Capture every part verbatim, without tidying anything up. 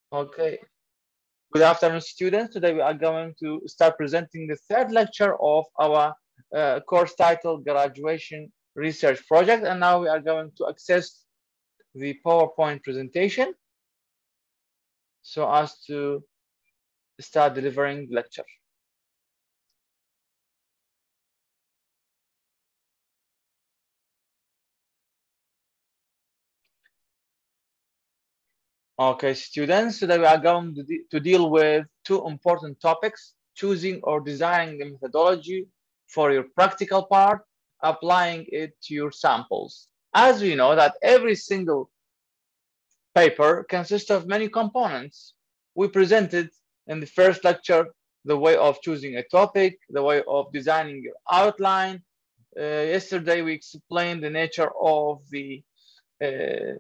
Okay. Good afternoon, students. Today we are going to start presenting the third lecture of our uh, course titled Graduation Research Project. And now we are going to access the PowerPoint presentation so as to start delivering the lecture. Okay, students, today we are going to, de to deal with two important topics: choosing or designing the methodology for your practical part, applying it to your samples. As we know that every single paper consists of many components. We presented in the first lecture the way of choosing a topic, the way of designing your outline. Uh, yesterday we explained the nature of the uh,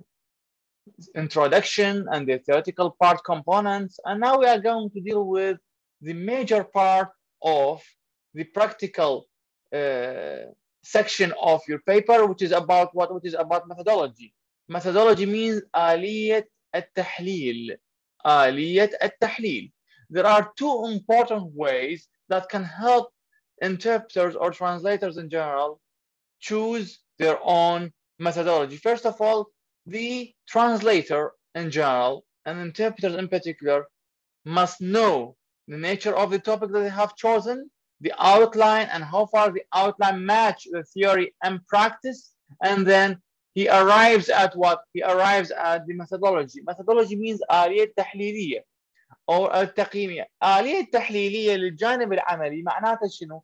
introduction and the theoretical part components, and now we are going to deal with the major part of the practical uh, section of your paper, which is about what? Which is about methodology. Methodology means آلية التحليل. آلية التحليل. There are two important ways that can help interpreters or translators in general choose their own methodology. First of all, the translator in general and interpreters in particular must know the nature of the topic that they have chosen, the outline, and how far the outline match the theory and practice, and then he arrives at what? He arrives at the methodology. Methodology means آلية تحليلية أو التقييمية. آلية تحليلية للجانب العملي معناته شنو؟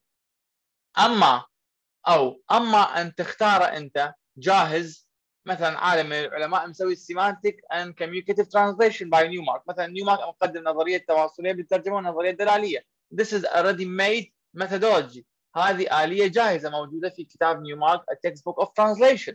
أما أو أما أن تختار أنت جاهز، مثلا عالم من العلماء مسوي semantic and communicative translation by نيومارك، مثلا نيومارك مقدم نظرية تواصلية بالترجمة ونظرية دلالية. This is already made methodology. هذه آلية جاهزة موجودة في كتاب نيومارك a textbook of translation.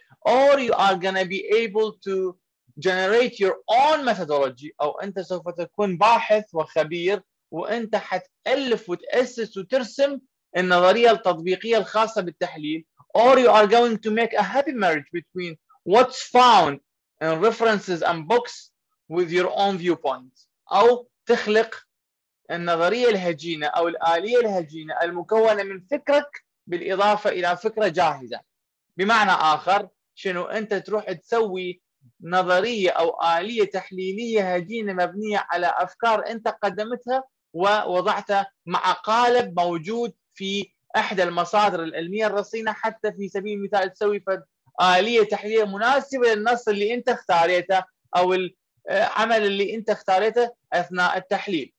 Or you are gonna be able to generate your own methodology، أو أنت سوف تكون باحث وخبير وأنت حتألف وتأسس وترسم النظرية التطبيقية الخاصة بالتحليل. Or you are going to make a happy marriage between what's found in references and books with your own viewpoints، أو تخلق النظرية الهجينة أو الآلية الهجينة المكونة من فكرك بالإضافة إلى فكرة جاهزة. بمعنى آخر شنو؟ أنت تروح تسوي نظرية أو آلية تحليلية هجينة مبنية على أفكار أنت قدمتها ووضعتها مع قالب موجود في إحدى المصادر العلمية الرصينة، حتى في سبيل المثال تسوي آلية تحليلية مناسبة للنص اللي أنت اختاريته أو العمل اللي أنت اختاريته أثناء التحليل.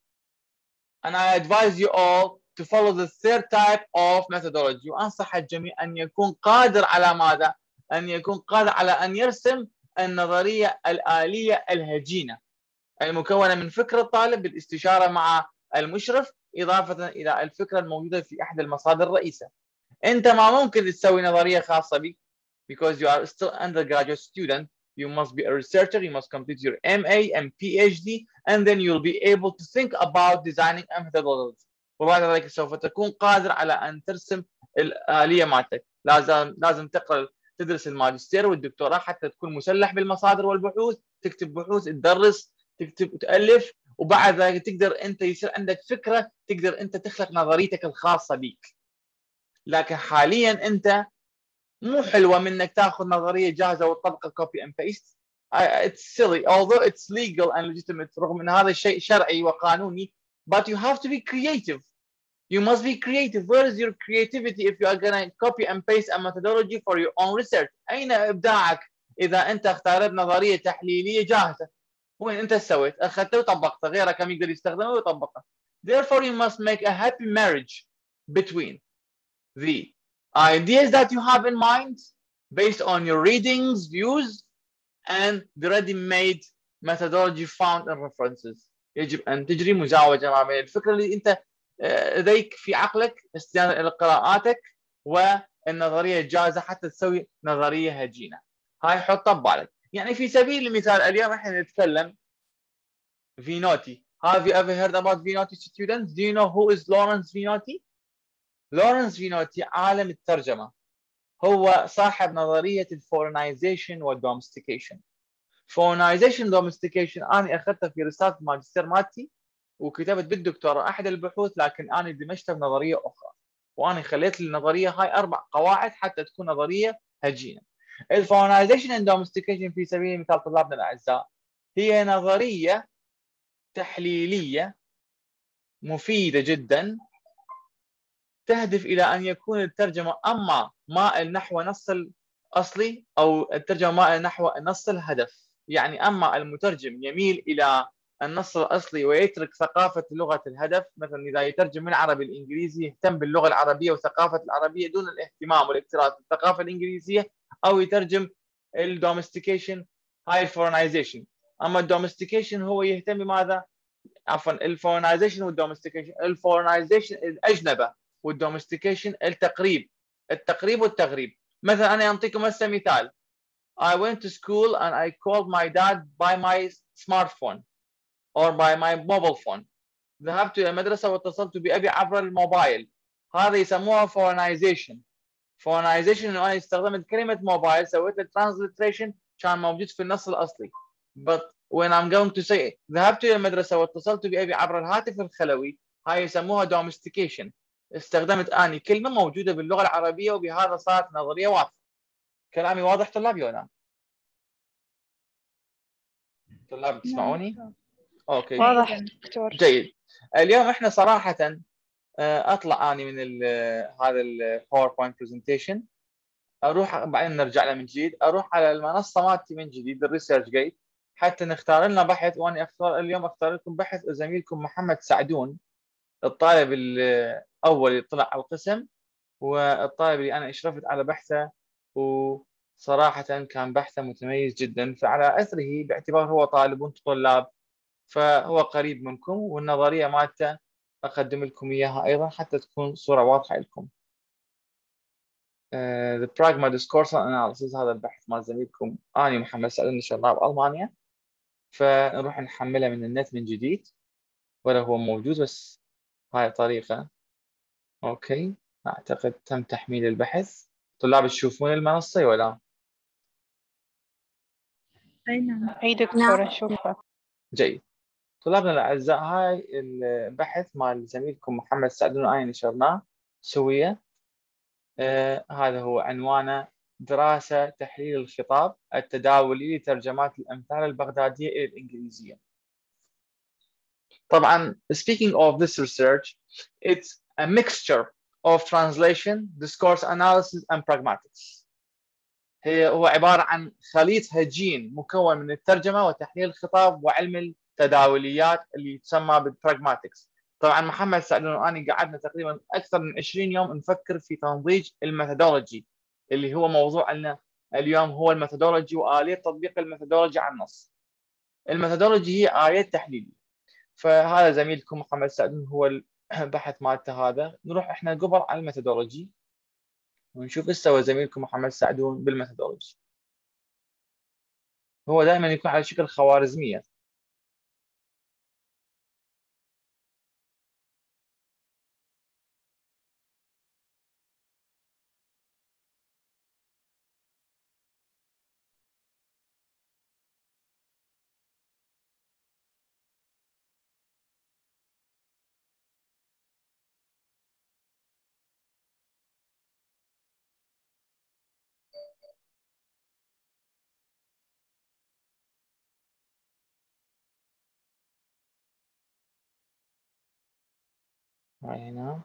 And I advise you all to follow the third type of methodology. وأنصح الجميع أن يكون قادر على ماذا؟ أن يكون قادر على أن يرسم النظرية الآلية الهجينة المكونة من فكرة الطالب بالاستشارة مع المشرف إضافة إلى الفكرة الموجودة في أحد المصادر الرئيسة. أنت ما ممكن تسوي نظرية خاصة بك because you are still undergraduate student. You must be a researcher, you must complete your M A and P H D, and then you'll be able to think about designing a methodology. وبعد ذلك سوف تكون قادر على أن ترسم الآلية مالتك. لازم لازم تقرأ تدرس الماجستير والدكتوراه حتى تكون مسلح بالمصادر والبحوث، تكتب بحوث، تدرس، تكتب وتألف، وبعد ذلك تقدر أنت يصير عندك فكرة تقدر أنت تخلق نظريتك الخاصة بك. لكن حاليا أنت مو حلوة منك تاخذ نظرية جاهزة وتطبقها copy and paste. It's silly although it's legal and legitimate، رغم ان هذا الشيء شرعي وقانوني، but you have to be creative. You must be creative. Where is your creativity if you are gonna copy and paste a methodology for your own research؟ أين إبداعك إذا أنت اختارت نظرية تحليلية جاهزة؟ وين أنت سويت؟ أخذته وطبقته، غيرك كم يقدر يستخدمه ويطبقه. Therefore you must make a happy marriage between the ideas that you have in mind based on your readings, views, and the ready-made methodology found in references. يجب أن تجري مزاوجة ما بين الفكرة اللي أنت لديك في عقلك استنادا إلى قراءاتك والنظرية الجاهزة حتى تسوي نظرية هجينة. هاي حطها ببالك. يعني في سبيل المثال اليوم احنا نتكلم Vinotti. Have you ever heard about Vinotti, students? Do you know who is Lawrence Vinotti? لورنس فينوتي عالم الترجمة، هو صاحب نظرية الفورنايزيشن والدومستيكيشن. فونايزيشن دومستيكيشن انا اخذتها في رساله الماجستير مالتي وكتبت بالدكتوراه احد البحوث، لكن انا دمجتها بنظريه اخرى، وانا خليت النظريه هاي اربع قواعد حتى تكون نظريه هجينه. الفونايزيشن اند دومستيكيشن في سبيل المثال طلابنا الاعزاء هي نظريه تحليليه مفيده جدا تهدف الى ان يكون الترجمه اما مائل نحو نص الاصلي او الترجمه مائل نحو نص الهدف. يعني اما المترجم يميل الى النص الاصلي ويترك ثقافه لغه الهدف، مثلا اذا يترجم من العربي الانجليزي يهتم باللغه العربيه وثقافه العربيه دون الاهتمام والاكتراث بالثقافه الانجليزيه، او يترجم الدومستيكيشن هاي الفورنايزيشن. اما الدومستيكيشن هو يهتم بماذا؟ عفوا الفورنايزيشن والدومستيكيشن، الفورنايزيشن الاجنبه والدومستيكيشن التقريب، التقريب والتغريب. مثلا انا اعطيكم هسه مثال. I went to school and I called my dad by my smartphone or by my mobile phone. ذهبت الى المدرسه واتصلت بابي عبر الموبايل. هذا يسموها فورنايزيشن. فورنايزيشن انه انا استخدمت كلمه موبايل سويت له ترانزليتريشن كان موجود في النص الاصلي. but when I'm going to say ذهبت الى المدرسه واتصلت بابي عبر الهاتف الخلوي، هاي يسموها دومستيكيشن. استخدمت اني كلمه موجوده باللغه العربيه وبهذا صارت نظريه واضحه. كلامي واضح طلابي ولا؟ طلاب تسمعوني؟ اوكي واضح دكتور. جيد. اليوم احنا صراحه اطلع اني من هذا الباوربوينت برزنتيشن، اروح بعدين نرجع له من جديد، اروح على المنصه مالتي من جديد الريسيرش جيت حتى نختار لنا بحث. وانا اختار اليوم اختار لكم بحث زميلكم محمد سعدون، الطالب الاول اللي طلع على القسم والطالب اللي انا اشرفت على بحثه، وصراحه كان بحثه متميز جدا. فعلى اثره باعتبار هو طالب وانتم طلاب فهو قريب منكم، والنظريه مالته اقدم لكم اياها ايضا حتى تكون صوره واضحه لكم. Uh, the Pragma Discourse Analysis هذا البحث مال زميلكم اني محمد سعدون نشرناه بالمانيا، فنروح نحمله من النت من جديد ولا هو موجود، بس هاي طريقه. اوكي اعتقد تم تحميل البحث. طلاب تشوفون المنصه ولا؟ اي نعم اي دكتور اشوفها. جيد. طلابنا الاعزاء هاي البحث مال زميلكم محمد سعدون اني نشرناه سويه. آه هذا هو عنوانه: دراسة تحليل الخطاب التداولي لترجمات الأمثال البغدادية إلى الإنجليزية. طبعا speaking of this research, it's a mixture of translation, discourse analysis and pragmatics. هي هو عبارة عن خليط هجين مكون من الترجمة وتحليل الخطاب وعلم التداوليات اللي تسمى بالبراغماتكس. طبعا محمد سعدون وأنا قعدنا تقريبا أكثر من عشرين يوم نفكر في تنضيج الميثودولوجي اللي هو موضوع لنا اليوم، هو الميثودولوجي وآلية تطبيق الميثودولوجي على النص. الميثودولوجي هي آلية تحليلية. فهذا زميلكم محمد سعدون هو البحث مالته هذا. نروح احنا قبل على الميثودولوجي ونشوف ايش سوى زميلكم محمد سعدون بالميثودولوجي. هو دائما يكون على شكل خوارزمية. هنا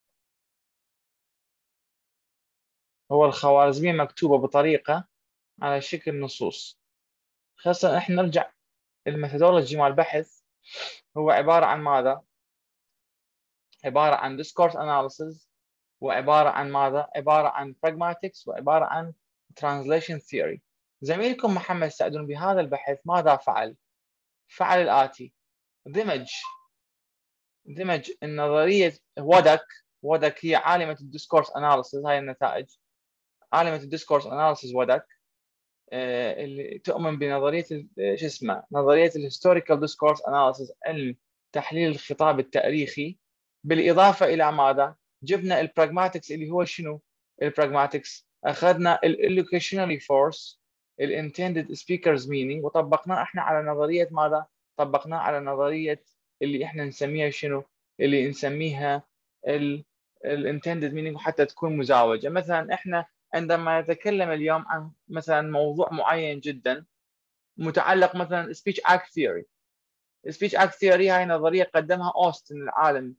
هو الخوارزمية مكتوبة بطريقة على شكل نصوص. خاصة احنا نرجع الميثودولوجي مال البحث هو عبارة عن ماذا؟ عبارة عن discourse analysis، وعبارة عن ماذا؟ عبارة عن pragmatics، وعبارة عن translation theory. زميلكم محمد سعدون بهذا البحث ماذا فعل؟ فعل الآتي: دمج دمج النظرية ودك. ودك هي عالمة الديسكورس اناليسيس، هاي النتائج عالمة الديسكورس اناليسيس ودك آه اللي تؤمن بنظرية شو اسمه نظرية الهيستوريكال ديسكورس اناليسيس، علم تحليل الخطاب التاريخي. بالإضافة إلى ماذا؟ جبنا البراغماتكس اللي هو شنو؟ البراغماتكس أخذنا الإلوكيشنالي فورس ال intended speakers meaning، وطبقناه احنا على نظريه ماذا؟ طبقناه على نظريه اللي احنا نسميها شنو؟ اللي نسميها ال ال intended meaning، وحتى تكون مزعوجه. مثلا احنا عندما نتكلم اليوم عن مثلا موضوع معين جدا متعلق مثلا speech act theory. speech act theory هاي نظريه قدمها أوستن العالم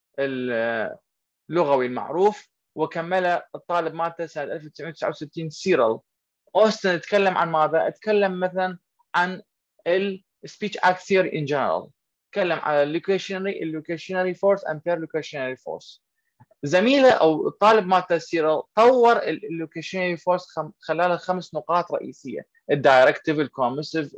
اللغوي المعروف، وكملها الطالب مالته سنه ألف وتسعمئة وتسعة وستين سيرل. أوستن تكلم عن ماذا؟ تكلم مثلا عن ال speech act theory in general، تكلم على locutionary illocutionary force and perlocutionary force. زميله او الطالب مالته سيرل طور اللوكيشنري فورس خلال خمس نقاط رئيسيه: الدايركتيف، الكوميسيف،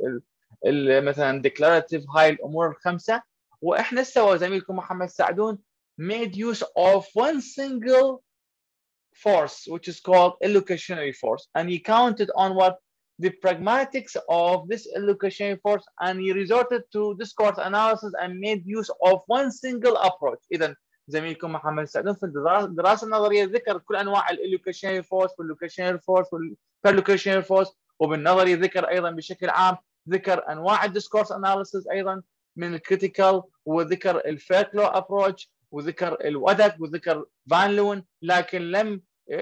مثلا ديكلاراتيف، هاي الامور الخمسه. واحنا سوى زميلكم محمد سعدون made use of one single force which is called illocutionary force, and he counted on what the pragmatics of this illocutionary force, and he resorted to discourse analysis and made use of one single approach. اذا زميلكم محمد سعدون في الدراسه النظريه ذكر كل انواع الالوكيشنري فورس واللوكيشنري فورس والبرلوكيشنري فورس، وبالنظري ذكر ايضا بشكل عام ذكر انواع الديسكورس اناليسيس ايضا من الكريتيكال، وذكر الفيركلو ابروتش، وذكر الودك، وذكر فان لون، لكن لم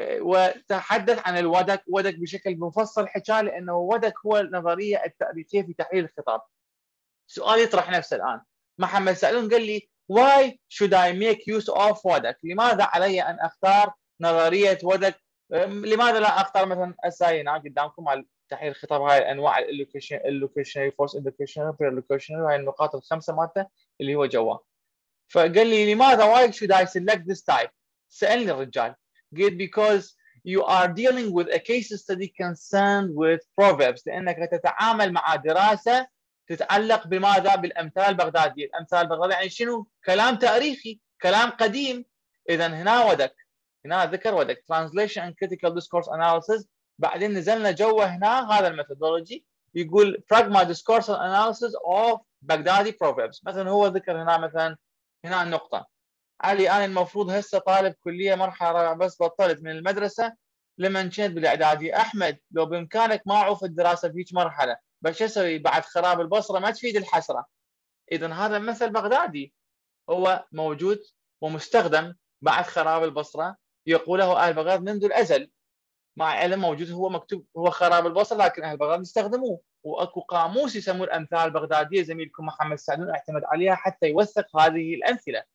وتحدث عن الودك ودك بشكل مفصل، حكى لانه ودك هو النظريه التاريخيه في تحليل الخطاب. سؤال يطرح نفسه الان، محمد سعدون قال لي why should I make use of ودك؟ لماذا علي ان اختار نظريه ودك؟ لماذا لا اختار مثلا هسه قدامكم على تحليل الخطاب هاي انواع اللوكيشنري فورس، اللوكيشنري بيرلوكيشنري، هاي النقاط الخمسه مالته اللي هو جواه. فقال لي لماذا why should I select this type؟ سالني الرجال، قلت because you are dealing with a case study concerned with proverbs، لانك تتعامل مع دراسه تتعلق بماذا؟ بالامثال البغداديه. الامثال البغداديه يعني شنو؟ كلام تاريخي، كلام قديم. اذا هنا ودك، هنا ذكر ودك translation and critical discourse analysis. بعدين نزلنا جوا هنا هذا الميثودولوجي يقول pragma discourse analysis of Baghdadi proverbs. مثلا هو ذكر هنا مثلا هنا النقطه: علي انا المفروض هسه طالب كليه مرحله رابعه بس بطلت من المدرسه لما كنت بالاعدادي. احمد لو بامكانك ما اعوف الدراسه في هيك مرحله، بس شو اسوي بعد خراب البصره؟ ما تفيد الحسره. اذا هذا مثل بغدادي هو موجود ومستخدم بعد خراب البصره، يقوله اهل بغداد منذ الازل، مع علم موجود هو مكتوب هو خراب البصره، لكن اهل بغداد يستخدموه، واكو قاموس يسموه الامثال البغداديه، زميلكم محمد سعدون اعتمد عليها حتى يوثق هذه الامثله.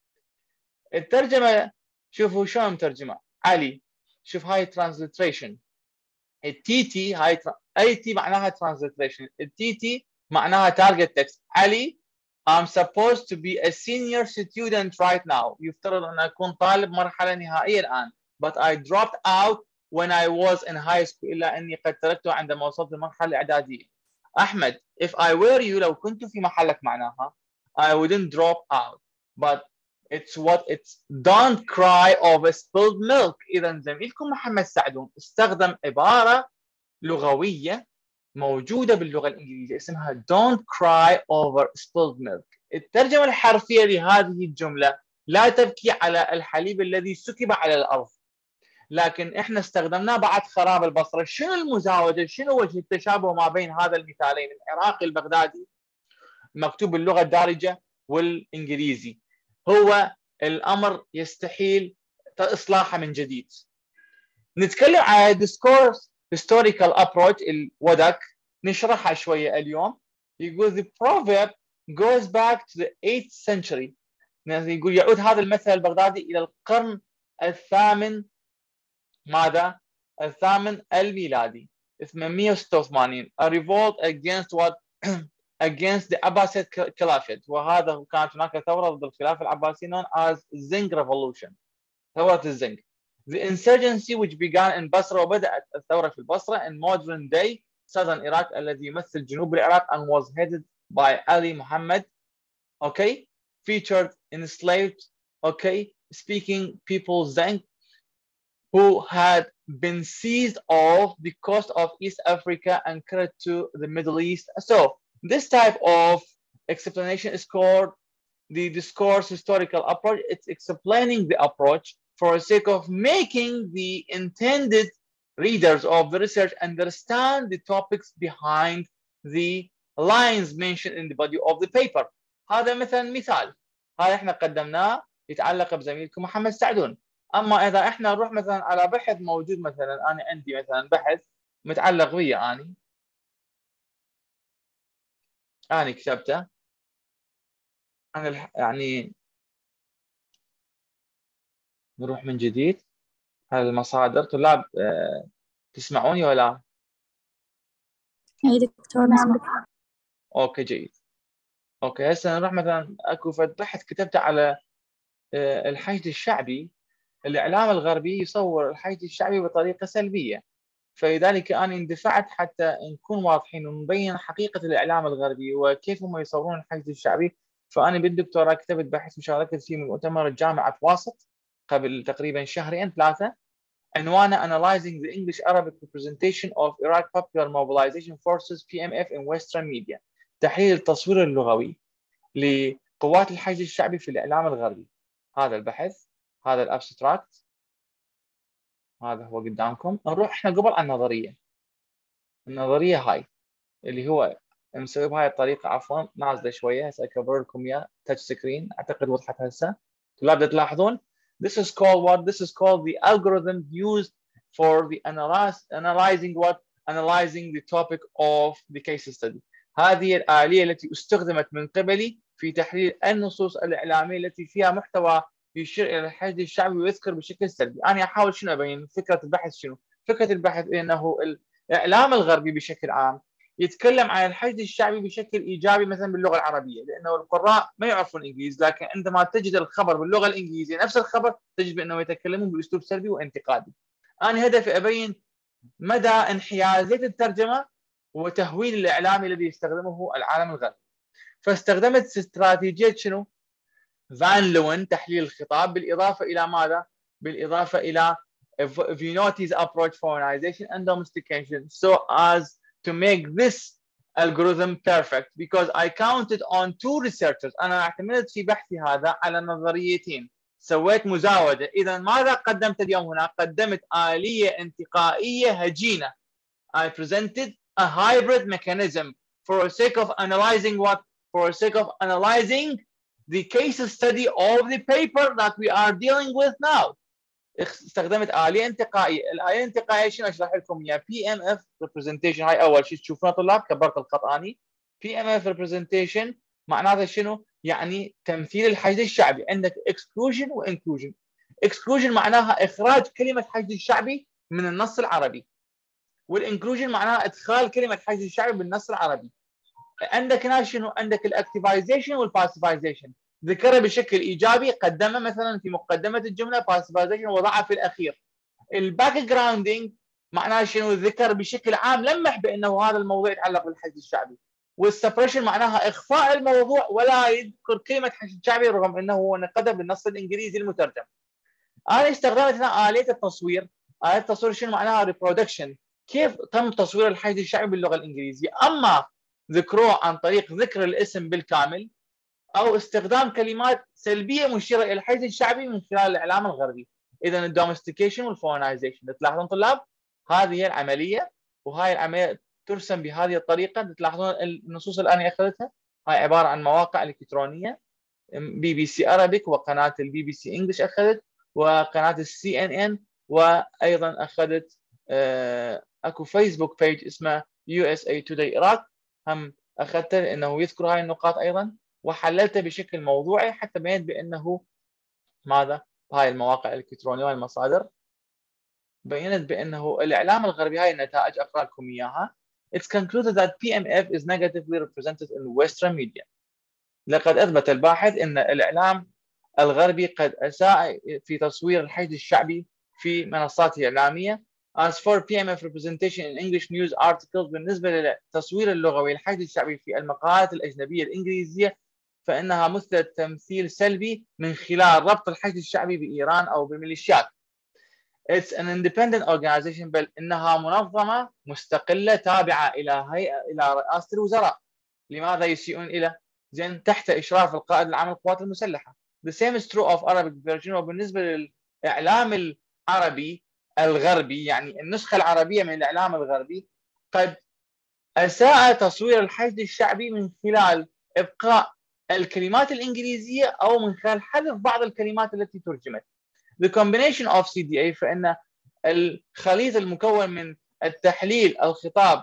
الترجمه شوفوا شلون مترجمه علي، شوف هاي ترانزليتريشن، التي تي هاي تر... اي تي معناها ترانزليتريشن، التي تي معناها تارجت تكست. علي I'm supposed to be a senior student right now، يفترض ان اكون طالب مرحله نهائيه الان، but I dropped out when I was in high school، الا اني قد تركته عندما وصلت للمرحله الاعداديه. احمد if I were you، لو كنت في محلك معناها I wouldn't drop out but it's what it's don't cry over spilled milk. اذا زميلكم محمد سعدون استخدم عباره لغويه موجوده باللغه الانجليزيه اسمها don't cry over spilled milk. الترجمه الحرفيه لهذه الجمله: لا تبكي على الحليب الذي سكب على الارض. لكن احنا استخدمناه بعد خراب البصره. شنو المزاوجه؟ شنو وجه التشابه ما بين هذا المثالين العراقي البغدادي مكتوب باللغه الدارجه والانجليزي؟ هو الامر يستحيل اصلاحه من جديد. نتكلم على discourse historical approach الودك، نشرحها شويه اليوم. يقول the proverb goes back to the eighth century، يقول يعود هذا المثل البغدادي الى القرن الثامن ماذا؟ الثامن الميلادي ثمانمئة وستة وثمانين. a revolt against what against the Abbasid Caliphate، وهذا كانت هناك ثوره ضد الخلافه العباسيه known as Zing Revolution، ثوره الزنج. The insurgency which began in Basra، وبدأت الثورة في البصرة in modern day southern Iraq الذي يمثل جنوب العراق and was headed by Ali Muhammad، okay, featured enslaved, okay, speaking people Zeng who had been seized off the coast of East Africa and carried to the Middle East. So this type of explanation is called the discourse historical approach. It's explaining the approach for the sake of making the intended readers of the research understand the topics behind the lines mentioned in the body of the paper. هذا مثلا مثال، هذا احنا قدمناه يتعلق بزميلكم محمد سعدون. اما اذا احنا نروح مثلا على بحث موجود، مثلا انا عندي مثلا بحث متعلق ويا اني اني كتبته، انا يعني نروح من جديد على المصادر. طلاب أه تسمعوني ولا؟ اي دكتور نسمع. اوكي جيد. اوكي هسه نروح مثلا اكو بحث كتبته على أه الحشد الشعبي. الاعلام الغربي يصور الحشد الشعبي بطريقه سلبيه، فلذلك انا اندفعت حتى نكون واضحين ونبين حقيقه الاعلام الغربي وكيف هم يصورون الحشد الشعبي. فانا بالدكتوراه كتبت بحث مشاركت فيه من مؤتمر جامعه واسط قبل تقريبا شهرين ثلاثه، عنوانه Analyzing the English Arabic Representation of Iraq Popular Mobilization Forces P M F in Western Media. تحليل التصوير اللغوي لقوات الحشد الشعبي في الاعلام الغربي. هذا البحث، هذا الابستراكت، هذا هو قدامكم. نروح احنا قبل على النظريه. النظريه هاي اللي هو مسوي بهاي الطريقه، عفوا نازله شويه، هسه اكبر لكم اياه تاتش سكرين، اعتقد وضحت هسه. طلاب تلاحظون this is called what this is called the algorithm used for the analyze, analyzing what analyzing the topic of the case study. هذه الآلية التي استخدمت من قبلي في تحليل النصوص الإعلامية التي فيها محتوى يشير إلى الحشد الشعبي ويذكر بشكل سلبي. أنا أحاول شنو أبين فكرة البحث شنو؟ فكرة البحث أنه الإعلام الغربي بشكل عام يتكلم عن الحشد الشعبي بشكل ايجابي مثلا باللغه العربيه، لانه القراء ما يعرفون انجليزي، لكن عندما تجد الخبر باللغه الانجليزيه نفس الخبر تجد بانهم يتكلمون باسلوب سلبي وانتقادي. انا هدفي ابين مدى انحيازيه الترجمه وتهويل الاعلامي الذي يستخدمه العالم الغربي. فاستخدمت استراتيجيه شنو؟ فان لوين، تحليل الخطاب، بالاضافه الى ماذا؟ بالاضافه الى Vinoti's approach foreignization and domestication, so as to make this algorithm perfect, because I counted on two researchers. أنا اعتمدت في بحثي هذا على نظريتين، سويت مزاودة. إذا ماذا قدمت اليوم هنا؟ قدمت آلية انتقائية هجينة. I presented a hybrid mechanism for the sake of analyzing what? For the sake of analyzing the case study of the paper that we are dealing with now. استخدمت آلية انتقائية. الآلية الانتقائية شنو أشرح لكم إياها؟ بي إم إف representation. هاي أول شيء تشوفونه طلاب، كبرت الخط أني. بي إم إف representation معناته شنو؟ يعني تمثيل الحشد الشعبي. عندك exclusion و inclusion. exclusion معناها إخراج كلمة حشد الشعبي من النص العربي، والinclusion معناها إدخال كلمة حشد الشعبي بالنص العربي. عندك هنا شنو؟ عندك الاكتيفايزيشن والباسيفايزيشن. ذكرها بشكل ايجابي، قدمها مثلا في مقدمه الجمله، باسيفايزيشن وضعها في الاخير. الباك جراوندينج معناه شنو؟ ذكر بشكل عام، لمح بانه هذا الموضوع يتعلق بالحشد الشعبي. والسبريشن معناها اخفاء الموضوع ولا يذكر كلمه حشد شعبي رغم انه هو نقدها بالنص الانجليزي المترجم. انا استخدمت هنا اليه التصوير. اليه التصوير شنو معناها؟ ريبرودكشن، كيف تم تصوير الحشد الشعبي باللغه الانجليزيه. اما ذكروه عن طريق ذكر الاسم بالكامل او استخدام كلمات سلبيه مشيره الى الحشد الشعبي من خلال الاعلام الغربي. اذا الدومستيكيشن والفونايزيشن. تلاحظون طلاب هذه هي العمليه، وهاي العمليه ترسم بهذه الطريقه. تلاحظون النصوص اللي انا اخذتها هاي عباره عن مواقع الكترونيه، بي بي سي Arabic وقناه البي بي سي انجلش اخذت، وقناه السي ان ان، وايضا اخذت آه اكو فيسبوك بيج اسمه يو اس اي Today Iraq هم اخذته لانه يذكر هاي النقاط ايضا، وحللته بشكل موضوعي حتى بينت بانه ماذا؟ هاي المواقع الالكترونيه والمصادر بينت بانه الاعلام الغربي، هاي النتائج اقرا لكم اياها. It's concluded that بي إم إف is negatively represented in Western media. لقد اثبت الباحث ان الاعلام الغربي قد اساء في تصوير الحشد الشعبي في منصاته الاعلاميه. As for بي إم إف representation in English news articles، بالنسبه للتصوير اللغوي للحشد الشعبي في المقالات الاجنبيه الانجليزيه، فانها مثلت تمثيل سلبي من خلال ربط الحشد الشعبي بايران او بالميليشيات. It's an independent organization، بل انها منظمه مستقله تابعه الى هيئه الى رئاسه الوزراء. لماذا يسيئون الى؟ زين تحت اشراف القائد العام للقوات المسلحه. The same is true of Arabic version. وبالنسبه للاعلام العربي الغربي، يعني النسخة العربية من الإعلام الغربي، قد أساء تصوير الحشد الشعبي من خلال إبقاء الكلمات الإنجليزية أو من خلال حذف بعض الكلمات التي ترجمت. The combination of سي دي إيه، فإن الخليط المكون من التحليل الخطاب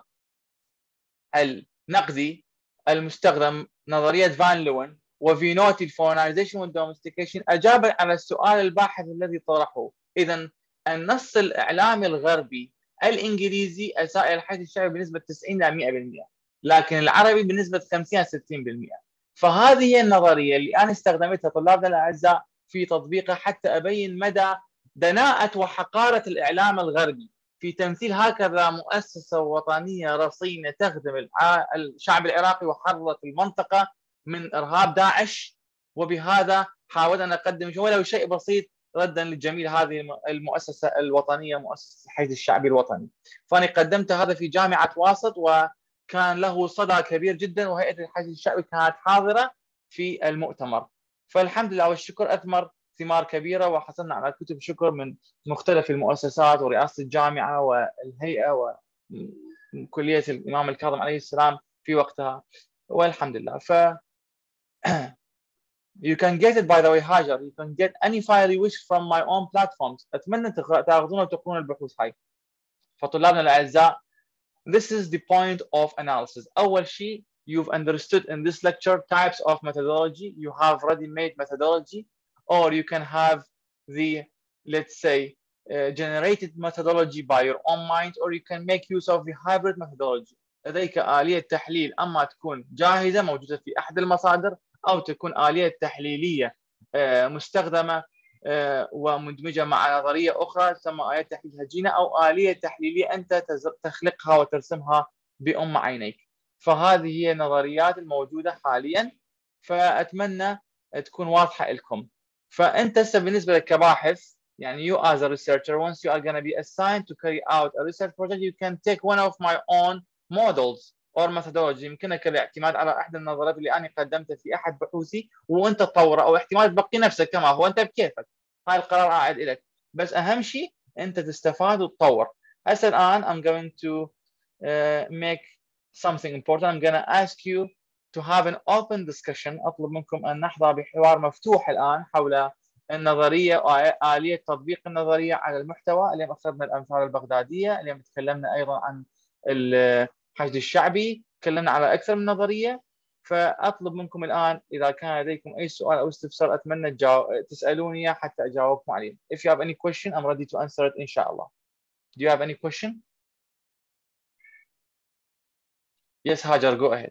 النقدي المستخدم، نظرية فان لوين وفينوتي الفونايزيشن والدومستيكيشن، أجاب على السؤال الباحث الذي طرحه. إذا النص الإعلامي الغربي الإنجليزي أساء الحشد الشعبي بنسبة تسعين إلى مئة بالمئة، لكن العربي بنسبة خمسين إلى ستين بالمئة. فهذه هي النظرية اللي أنا استخدمتها طلابنا الأعزاء في تطبيقها حتى أبين مدى دناءة وحقارة الإعلام الغربي في تمثيل هكذا مؤسسة وطنية رصينة تخدم الشعب العراقي وحررت المنطقة من إرهاب داعش. وبهذا حاولت أن أقدم ولو شيء بسيط ردا للجميل هذه المؤسسة الوطنية، مؤسسة الحشد الشعبي الوطني. فأنا قدمت هذا في جامعة واسط وكان له صدى كبير جدا، وهيئة الحشد الشعبي كانت حاضرة في المؤتمر. فالحمد لله والشكر أثمر ثمار كبيرة، وحصلنا على كتب شكر من مختلف المؤسسات ورئاسة الجامعة والهيئة وكلية الإمام الكاظم عليه السلام في وقتها، والحمد لله. ف you can get it by the way هاجر، you can get any file you wish from my own platforms. أتمنى تاخذون وتقرون البحوث هاي. فطلابنا الأعزاء، this is the point of analysis. أول شيء you've understood in this lecture types of methodology. You have ready-made methodology, or you can have the, let's say, uh, generated methodology by your own mind, or you can make use of the hybrid methodology. لديك آلية تحليل أما تكون جاهزة موجودة في أحد المصادر، أو تكون آلية تحليلية مستخدمة ومدمجة مع نظرية أخرى تسمى آلية تحليل هجينة، أو آلية تحليلية أنت تخلقها وترسمها بأم عينيك. فهذه هي النظريات الموجودة حاليا، فأتمنى تكون واضحة لكم. فأنت بالنسبة لك كباحث، يعني you as a researcher, once you are going to be assigned to carry out a research project, you can take one of my own models or methodology. يمكنك الاعتماد على احد النظريات اللي انا قدمتها في احد بحوثي وانت تطوره، او احتمال تبقي نفسك كما هو، انت بكيفك، هاي القرار قاعد لك، بس اهم شيء انت تستفاد وتطور. هسه الان I'm going to uh, make something important. I'm going to ask you to have an open discussion. اطلب منكم ان نحظى بحوار مفتوح الان حول النظريه واليه تطبيق النظريه على المحتوى. اليوم اخذنا الامثال البغداديه، اليوم تكلمنا ايضا عن الحشد الشعبي، تكلمنا على اكثر من نظريه. فاطلب منكم الان اذا كان لديكم اي سؤال او استفسار اتمنى تجاوب تسالوني حتى اجاوبكم عليه. If you have any question, I'm ready to answer it inshallah. Do you have any question? Yes, Hajar, go ahead.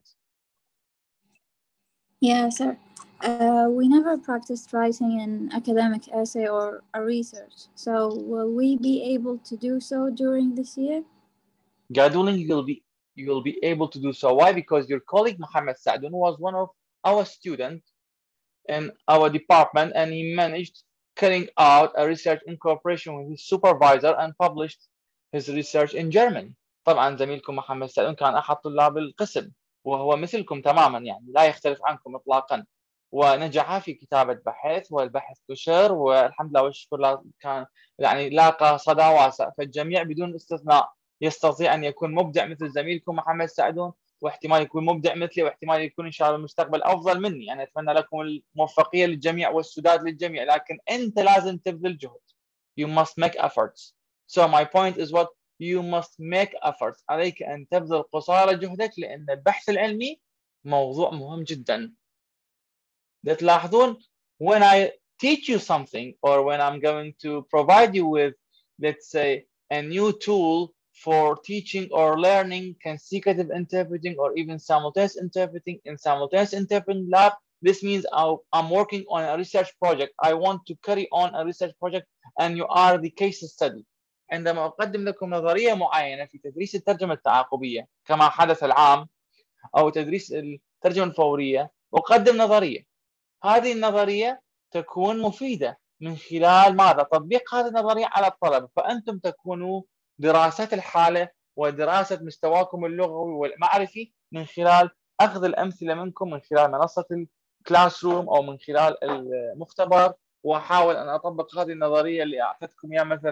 Yeah, sir. Uh, we never practiced writing an academic essay or a research, so will we be able to do so during this year? God willing, you'll be you'll be able to do so. Why? Because your colleague Mohammed Saadun was one of our students in our department, and he managed carrying out a research in cooperation with his supervisor and published his research in German. طبعا زميلكم محمد سعدون كان أحد طلاب القسم، وهو مثلكم تماما، يعني لا يختلف عنكم إطلاقا، ونجح في كتابة بحث، والبحث نشر والحمد لله والشكر كان يعني لاقى صدى واسع. فالجميع بدون استثناء يستطيع أن يكون مبدع مثل زميلكم محمد سعدون، واحتمال يكون مبدع مثلي، واحتمال يكون إن شاء الله المستقبل أفضل مني. أنا أتمنى لكم الموفقية للجميع والسداد للجميع، لكن أنت لازم تبذل جهد. You must make efforts. So my point is what you must make efforts. عليك أن تبذل قصارى جهدك، لأن البحث العلمي موضوع مهم جدا. تلاحظون when I teach you something, or when I'm going to provide you with, let's say, a new tool for teaching or learning consecutive interpreting or even simultaneous interpreting in simultaneous interpreting lab, this means I'll, I'm working on a research project. I want to carry on a research project and you are the case study. عندما أقدم لكم نظرية معينة في تدريس الترجمة التعاقبية كما حدث العام، أو تدريس الترجمة الفورية، أقدم نظرية. هذه النظرية تكون مفيدة من خلال ماذا؟ تطبيق هذه النظرية على الطلبة. فأنتم تكونوا دراسة الحالة ودراسة مستواكم اللغوي والمعرفي من خلال أخذ الأمثلة منكم من خلال منصة الكلاس روم أو من خلال المختبر، وأحاول أن أطبق هذه النظرية اللي أعطيتكم إياها مثلا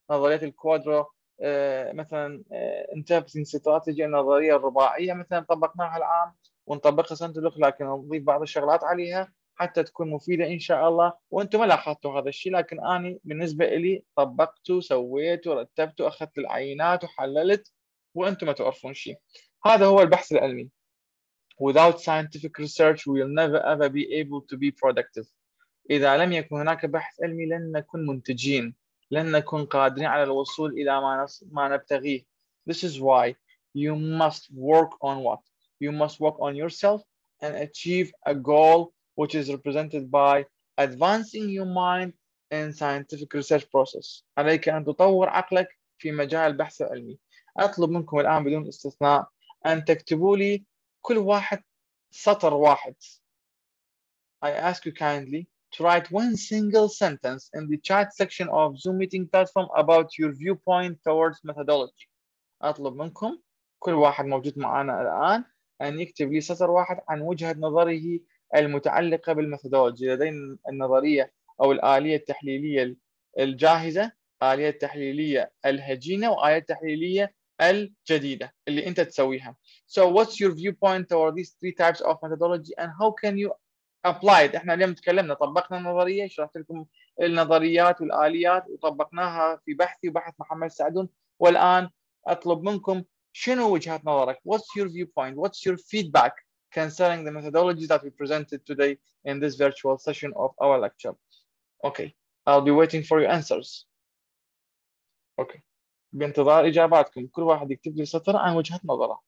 نظريات الكوادرو، آه مثلا انتربريتنج استراتيجي، النظريه الرباعيه مثلا طبقناها العام ونطبقها سنه الاخرى، لكن نضيف بعض الشغلات عليها حتى تكون مفيده ان شاء الله. وانتم ما لاحظتوا هذا الشيء، لكن انا بالنسبه لي طبقته، سويته، رتبته، اخذت العينات وحللت، وانتم ما تعرفون شيء. هذا هو البحث العلمي. Without scientific research we will never ever be able to be productive. إذا لم يكن هناك بحث علمي لن نكون منتجين، لن نكون قادرين على الوصول إلى ما نص... ما نبتغيه. This is why you must work on what? You must work on yourself and achieve a goal which is represented by advancing your mind in scientific research process. عليك أن تطور عقلك في مجال البحث العلمي. أطلب منكم الآن بدون استثناء أن تكتبوا لي كل واحد سطر واحد. I ask you kindly to write one single sentence in the chat section of Zoom meeting platform about your viewpoint towards methodology. أطلب منكم كل واحد موجود معنا الآن أن يكتب لي سطر واحد عن وجهة نظره المتعلقة بالميثودولوجي. لدينا النظرية أو الآلية التحليلية الجاهزة، آلية التحليلية الهجينة، وآلية التحليلية الجديدة اللي أنت تسويها. So what's your viewpoint toward these three types of methodology and how can you applied؟ احنا اليوم تكلمنا، طبقنا النظريه، شرحت لكم النظريات والاليات وطبقناها في بحثي وبحث محمد سعدون. والان اطلب منكم شنو وجهه نظرك؟ What's your viewpoint? What's your feedback concerning the methodologies that we presented today in this virtual session of our lecture? Okay, I'll be waiting for your answers. Okay, بانتظار اجاباتكم. كل واحد يكتب لي سطر عن وجهه نظره.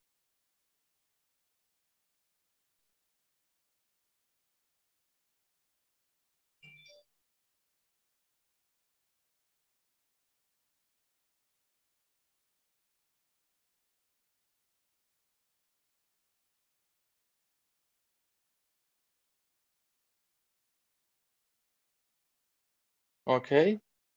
Okay.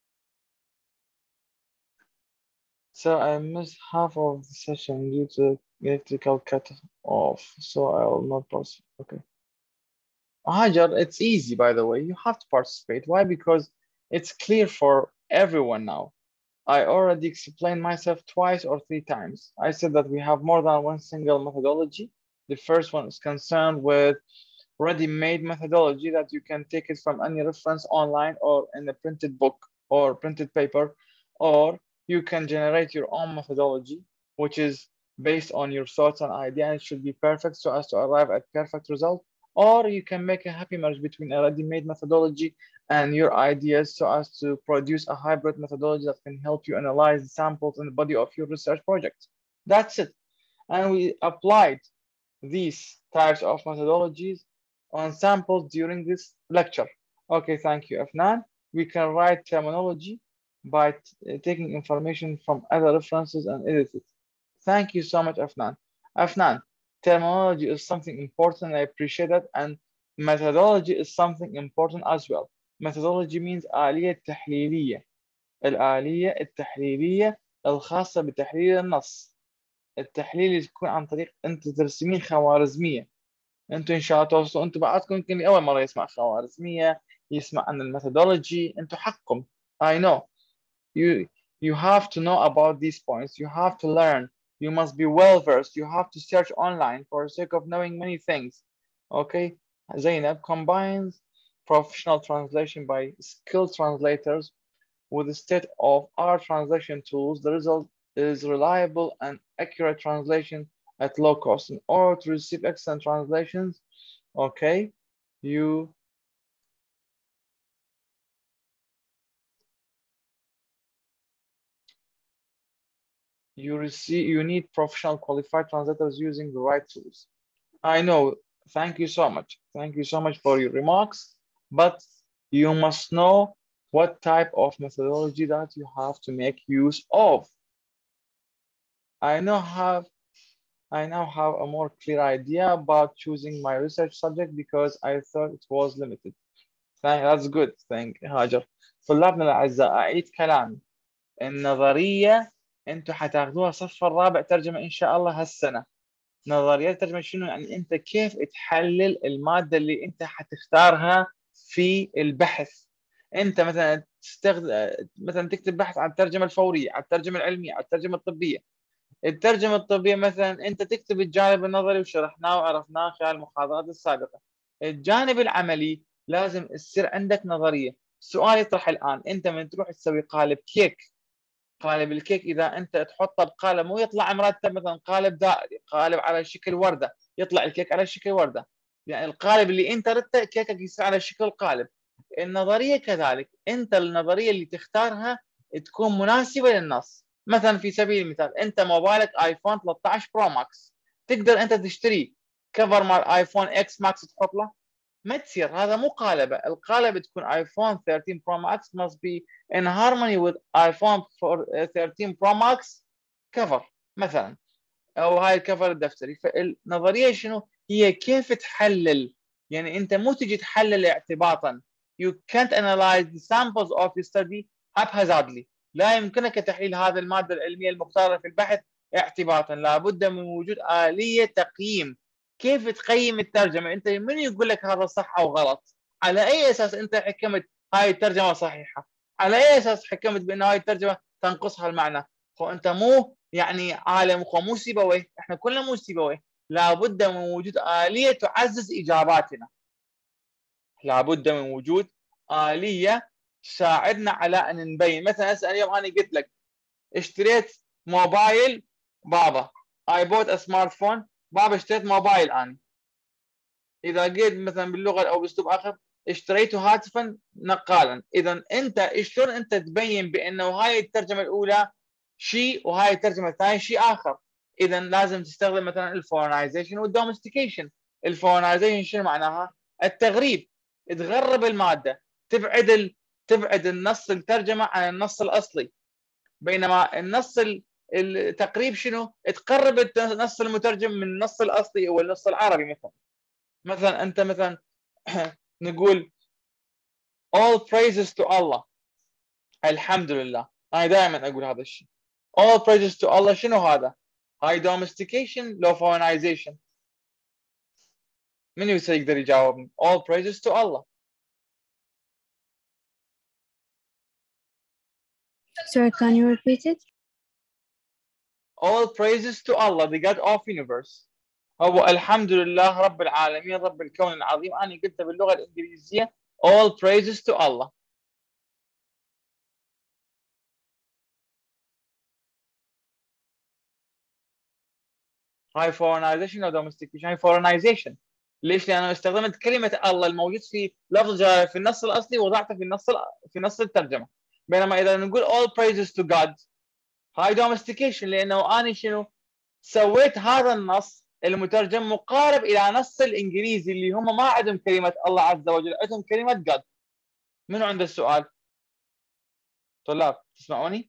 So I missed half of the session due to electrical cut off, so I will not proceed. Okay. Hajar, it's easy, by the way. You have to participate. Why? Because it's clear for everyone now. I already explained myself twice or three times. I said that we have more than one single methodology. The first one is concerned with ready-made methodology that you can take it from any reference online or in a printed book or printed paper, or you can generate your own methodology, which is based on your thoughts and ideas, and it should be perfect so as to arrive at perfect result. Or you can make a happy marriage between a ready-made methodology and your ideas so as to produce a hybrid methodology that can help you analyze the samples in the body of your research project. That's it. And we applied these types of methodologies on samples during this lecture. Okay, thank you, Afnan. We can write terminology by taking information from other references and edit it. Thank you so much, Afnan. Afnan, terminology is something important. I appreciate that. And methodology is something important as well. Methodology means آلية تحليلية. الآلية التحليلية الخاصة بتحليل النص. التحليل يكون عن طريق أنت ترسمين خوارزمية. أنتوا إن شاء الله توصلوا، أنتوا بعضكم يمكن أول مرة يسمع خوارزمية، يسمع عن الميثودولوجي. أنتوا حقكم. I know. You, you have to know about these points. You have to learn. You must be well versed. You have to search online for the sake of knowing many things. Okay, Zainab combines professional translation by skilled translators with the state-of-art translation tools. The result is reliable and accurate translation at low cost. In order to receive excellent translations, okay, you you receive you need professional qualified translators using the right tools. I know. Thank you so much. Thank you so much for your remarks, but you must know what type of methodology that you have to make use of. I now have I now have a more clear idea about choosing my research subject because I thought it was limited. Thank, that's good. Thank هاجر. طلابنا الأعزاء، أعيد كلامي. النظرية أنتوا حتاخذوها الصف الرابع ترجمة إن شاء الله هالسنة. نظريات الترجمة شنو؟ يعني أنت كيف تحلل المادة اللي أنت حتختارها في البحث. أنت مثلا تستخدم مثلا تكتب بحث عن الترجمه الفوريه، عن الترجمه العلميه، عن الترجمه الطبيه. الترجمه الطبيه مثلا انت تكتب الجانب النظري وشرحناه وعرفناه خلال المحاضرات السابقه. الجانب العملي لازم تصير عندك نظريه. السؤال يطرح الان، انت من تروح تسوي قالب كيك، قالب الكيك اذا انت تحطه بقالب مو يطلع مرتب، مثلا قالب دائري، قالب على شكل ورده، يطلع الكيك على شكل ورده. يعني القالب اللي انت ردته كيكك يصير على شكل قالب. النظريه كذلك، انت النظريه اللي تختارها تكون مناسبه للنص. مثلا في سبيل المثال، انت موبايلك ايفون ثلاثة عشر برو ماكس، تقدر انت تشتري كفر مال ايفون اكس ماكس تحط له؟ ما تصير، هذا مو قالبه. القالب تكون ايفون ثلاثة عشر برو ماكس must be in harmony with iPhone ثلاثة عشر برو ماكس cover مثلا، او هاي الكفر الدفتري. فالنظريه شنو هي؟ كيف تحلل. يعني انت مو تجي تحلل اعتباطا. you can't analyze the samples of your study haphazardly. لا يمكنك تحليل هذه الماده العلميه المختاره في البحث اعتباطا، لابد من وجود آلية تقييم. كيف تقيم الترجمه؟ انت من يقول لك هذا صح او غلط؟ على اي اساس انت حكمت هاي الترجمه صحيحه؟ على اي اساس حكمت بان هاي الترجمه تنقصها المعنى؟ هو انت مو يعني عالم، هو مو سيبويه، احنا كلنا مو سيبويه. لابد من وجود آلية تعزز اجاباتنا، لابد من وجود آلية تساعدنا على ان نبين. مثلا هسه اليوم انا قلت لك اشتريت موبايل بابا، اي بوت سمارت فون، بابا اشتريت موبايل انا. اذا قلت مثلا باللغه او باسلوب اخر اشتريت هاتفا نقالا، اذا انت شلون انت تبين بانه هاي الترجمه الاولى شيء وهاي الترجمه الثانيه شيء اخر؟ اذا لازم تستخدم مثلا الفورنايزيشن والدومستيكيشن. الفورنايزيشن شنو معناها؟ التغريب، تغرب الماده، تبعد ال... تبعد النص الترجمه عن النص الاصلي. بينما النص التقريب شنو؟ تقرب النص المترجم من النص الاصلي او النص العربي. مثلا مثلا انت مثلا نقول all praises to Allah، الحمد لله. انا دائما اقول هذا الشيء، all praises to Allah. شنو هذا؟ هاي domestication لو foreignization؟ من يقدر يجاوبني؟ all praises to Allah. Sorry, can you repeat it? all praises to Allah, the God of universe. هو الحمد لله رب العالمين رب الكون العظيم. انا قلت باللغه الانجليزيه all praises to Allah. هاي foreignization او domestication؟ هاي foreignization. ليش؟ لان انا استخدمت كلمه الله الموجود في لفظ في النص الاصلي وضعته في النص في نص الترجمه. بينما اذا نقول all praises to God، هاي domestication، لانه انا شنو سويت؟ هذا النص المترجم مقارب الى نص الانجليزي اللي هم ما عندهم كلمه الله عز وجل، عندهم كلمه God. منو عنده السؤال؟ طلاب تسمعوني؟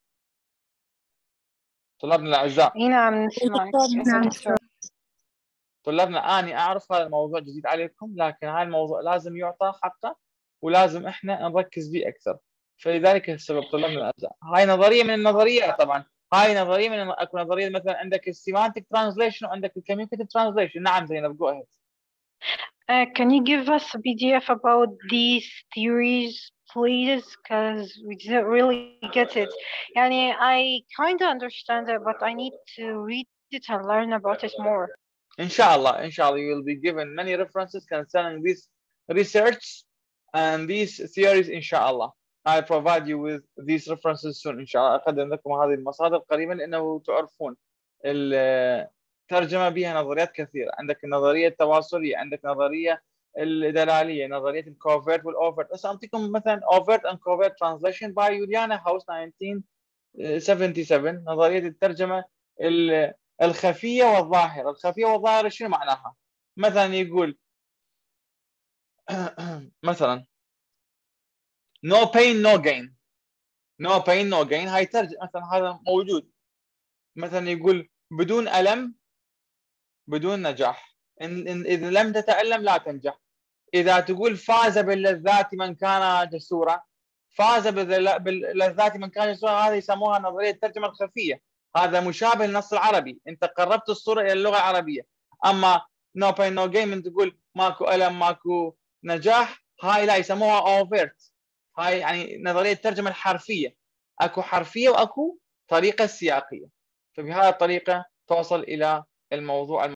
طلابنا الاعزاء. اي نعم نسمعك. نعم. طلابنا اني اعرف هذا الموضوع جديد عليكم، لكن هذا الموضوع لازم يعطى حقه ولازم احنا نركز به اكثر. فلذلك السبب طلابنا الاعزاء، هاي نظريه من النظريات. طبعا هاي نظريه من اكو نظريه مثلا عندك السيمانتك ترانزليشن وعندك الكوميونيكيتيف ترانزليشن. نعم زينب، جو ahead. Uh, can you give us a P D F about these theories, please? Because we didn't really get it. Yani, I kind of understand it, but I need to read it and learn about it more. Inshallah, inshallah, you will be given many references concerning this research and these theories. Inshallah, I provide you with these references soon. inshallah اقدم لكم هذه المصادر قريبا، لانه تعرفون الترجمه بها نظريات كثيره. عندك النظريه التواصليه، عندك نظريه الدلاليه، نظريه الكوفيرت والاوفرت. بس اعطيكم مثلا اوفرت and covert translation by يوليانا هاوس nineteen seventy-seven. نظريه الترجمه الخفيه والظاهره. الخفيه والظاهره شنو معناها؟ مثلا يقول مثلا no pain no gain، no pain no gain. هاي ترجمه مثلا هذا موجود. مثلا يقول بدون الم بدون نجاح. إن إن اذا لم تتالم لا تنجح. اذا تقول فاز باللذات من كان جسورا، فاز باللذات من كان جسورا، هذه يسموها نظريه الترجمه الخفيه. هذا مشابه للنص العربي، انت قربت الصوره الى اللغه العربيه. اما no pain no gain من تقول ماكو الم ماكو نجاح، هاي لا يسموها overt. هاي يعني نظرية الترجمة الحرفية، اكو حرفية واكو طريقة سياقية، فبهذه الطريقة توصل الى الموضوع